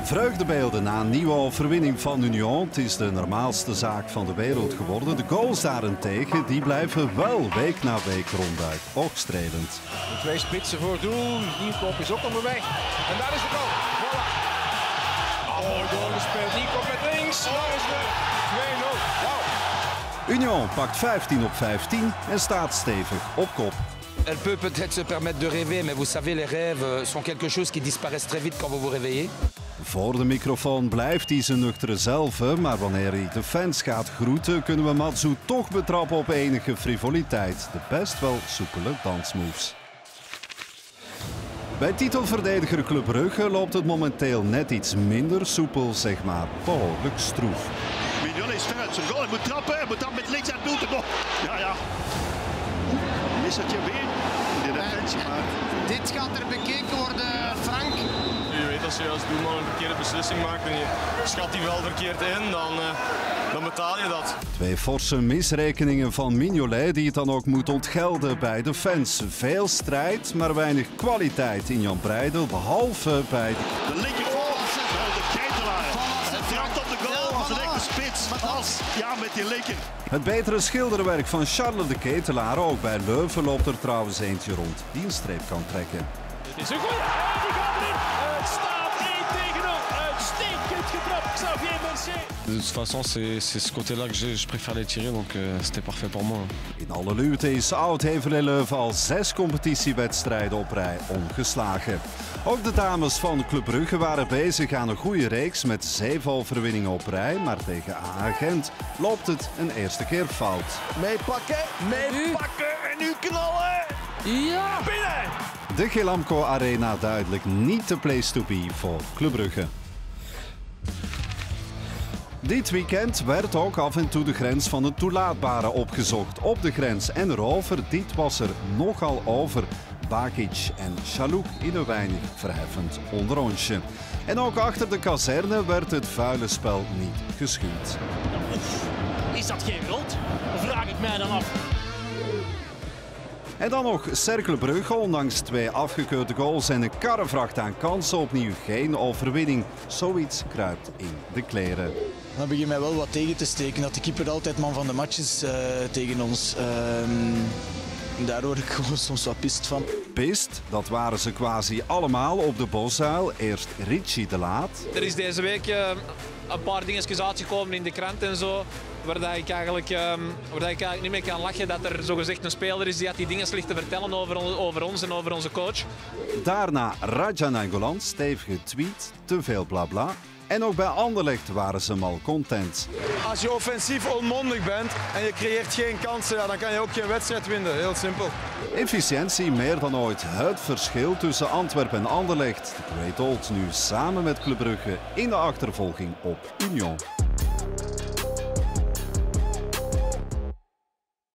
Vreugdebeelden na een nieuwe overwinning van Union. Het is de normaalste zaak van de wereld geworden. De goals daarentegen die blijven wel week na week ronduit oogstrelend. Twee spitsen voor doel. Nieuwkoop is ook onderweg. En daar is de goal. Voilà. Oh, doorgespeeld. Nieuwkoop met links. Daar is de 2-0. Wauw. Union pakt 15 op 15 en staat stevig op kop. Elle peut peut-être se permettre de rêver, mais vous savez, les rêves sont quelque chose qui disparaissent très vite quand vous vous réveillez. Voor de microfoon blijft hij zijn nuchtere zelf, maar wanneer hij de fans gaat groeten, kunnen we Matsu toch betrappen op enige frivoliteit. De best wel soepele dansmoves. Bij titelverdediger Club Brugge loopt het momenteel net iets minder soepel, zeg maar behoorlijk stroef. Mignon is ver uit zijn goal, hij moet trappen, hij moet dan met links uit doel te komen. Ja. Wisseltje weer in de defensie, maar... Dit gaat er bekeken worden, Frank. Je weet, als je als doelman een verkeerde beslissing maakt en je schat die wel verkeerd in, dan betaal je dat. Twee forse misrekeningen van Mignolet die het dan ook moet ontgelden bij de fans. Veel strijd, maar weinig kwaliteit in Jan Breidel, behalve bij de linkervoor, wel de Ketelaar. Hij trapt op de goal als een echte spits. Ja, met die linker. Het betere schilderwerk van Charles de Ketelaar, ook bij Leuven, loopt er trouwens eentje rond die een streep kan trekken. Dit is een goeie. Die gaat erin. Het staat 1-0. Uitstekend getrapt, Xavier Mercier. De toute façon, c'est ce côté-là que je préfère les tirer, donc c'était parfait pour moi. In alle luwte is Oud-Heverlee Leuven al 6 competitiewedstrijden op rij ongeslagen. Ook de dames van Club Brugge waren bezig aan een goede reeks met 7 overwinningen op rij, maar tegen AA Gent loopt het een eerste keer fout. Meepakken en nu knallen. Ja! Binnen! De Gelamco Arena duidelijk niet de place to be voor Club Brugge. Dit weekend werd ook af en toe de grens van het toelaatbare opgezocht. Op de grens en erover, dit was er nogal over. Bakic en Chalouk in een weinig verheffend onderrondje. En ook achter de kazerne werd het vuile spel niet geschuwd. Is dat geen rood? Vraag ik mij dan af. En dan nog Cercle Brugge, ondanks 2 afgekeurde goals en een karrevracht aan kansen, opnieuw geen overwinning. Zoiets kruipt in de kleren. Dan begint mij wel wat tegen te steken dat de keeper altijd man van de match is tegen ons. Daar word ik gewoon soms wat pist van. Pist, dat waren ze quasi allemaal op de Bosuil. Eerst Richie de Laat. Er is deze week een paar dingetjes uitgekomen in de krant en zo. Waar ik eigenlijk niet mee kan lachen dat er zogezegd een speler is die dingen ligt te vertellen over ons en over onze coach. Daarna Raja Nainggolan, stevige tweet, te veel blabla. En ook bij Anderlecht waren ze mal content. Als je offensief onmondig bent en je creëert geen kansen, ja, dan kan je ook geen wedstrijd winnen. Heel simpel. Efficiëntie meer dan ooit het verschil tussen Antwerpen en Anderlecht. De Great Old nu samen met Club Brugge in de achtervolging op Union.